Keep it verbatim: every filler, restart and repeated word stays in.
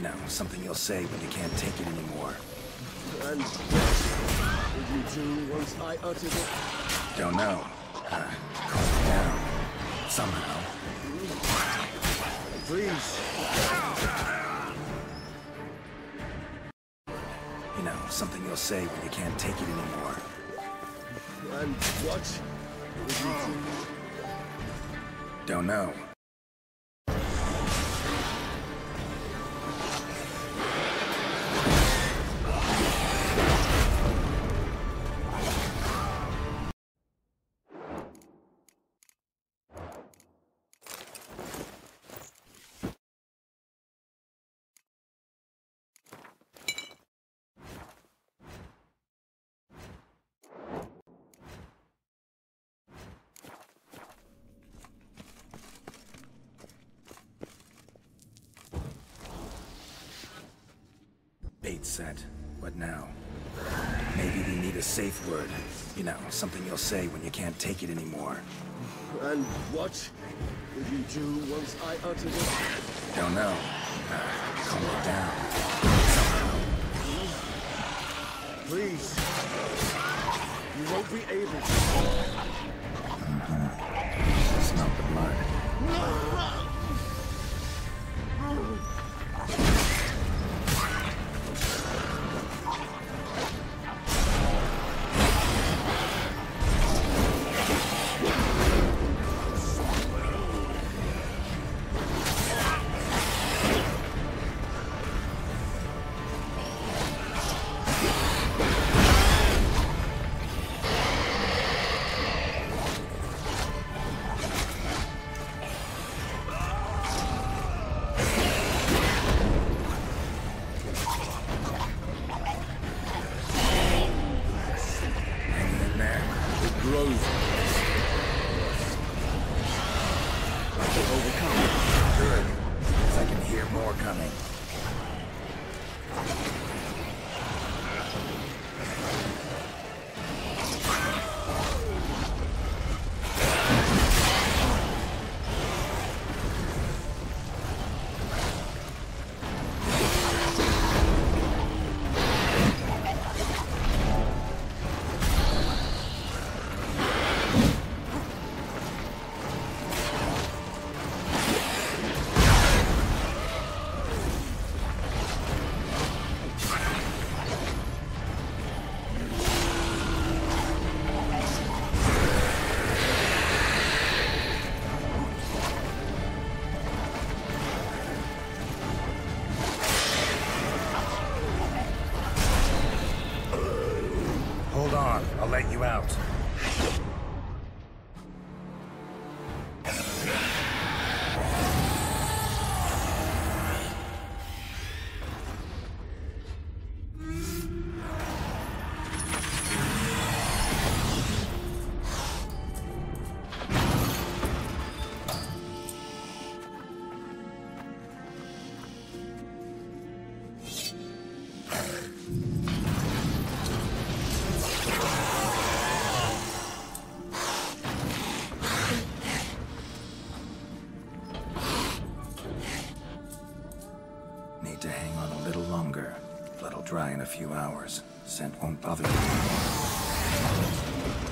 know, something you'll say when you can't take it anymore. And what did you do once I uttered it? Don't know. Uh, calm it down. Somehow. Please. You know, something you'll say when you can't take it anymore. And what did you do? Don't know. Bait set. What now? Maybe we need a safe word. You know, something you'll say when you can't take it anymore. And what did you do once I uttered it? Don't know. Uh, calm it down. Please. You won't be able to. Mm-hmm. Smell the blood. Hold on, I'll let you out. Need to hang on a little longer. Blood'll dry in a few hours. Scent won't bother you anymore.